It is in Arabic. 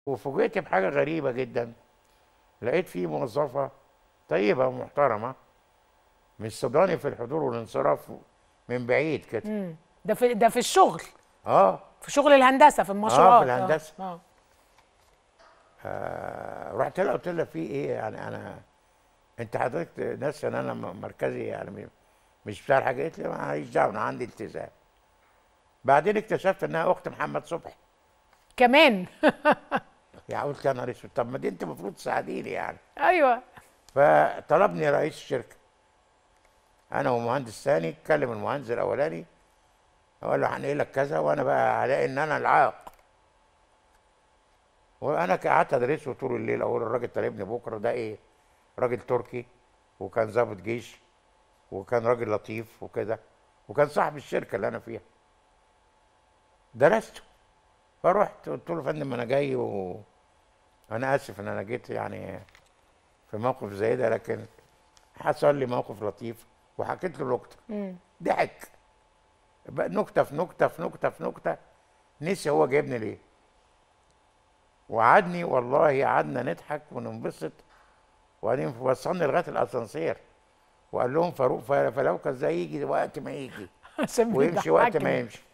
وفوجئت بحاجه غريبه جدا. لقيت في موظفه طيبه ومحترمه مش صداني في الحضور والانصراف من بعيد كده. ده في الشغل. اه في شغل الهندسه في اه في المشروعات. الهندسه. اه. رحت لها قلت لها في ايه يعني انا، انت حضرتك ناس ان انا مركزي يعني مش بتاع الحاجه. قالت لي ماليش دعوه انا عندي التزام. بعدين اكتشفت انها اخت محمد صبحي. كمان. يعني قلت يا نهار اسود، طب ما دي انت المفروض تساعديني يعني. ايوه. فطلبني رئيس الشركه، انا ومهندس ثاني. اتكلم المهندس الاولاني قال له هنقل لك كذا، وانا بقى هلاقي ان انا العاق. وانا قعدت ادرسه طول الليل، اقول الراجل طالبني بكره ده ايه؟ راجل تركي وكان ضابط جيش وكان راجل لطيف وكده، وكان صاحب الشركه اللي انا فيها. درسته. فرحت قلت له يا فندم انا جاي وانا اسف ان انا جيت يعني في موقف زي ده، لكن حصل لي موقف لطيف. وحكيت له نكته. ضحك بقى، نكته في نكته في نكته في نكته. نسي هو جايبني ليه. وقعدني والله قعدنا نضحك وننبسط. وبعدين وصلني لغايه الاسانسير وقال لهم فاروق فلوكس ده يجي وقت ما يجي عشان ويمشي وقت ما بيضحكني. يمشي.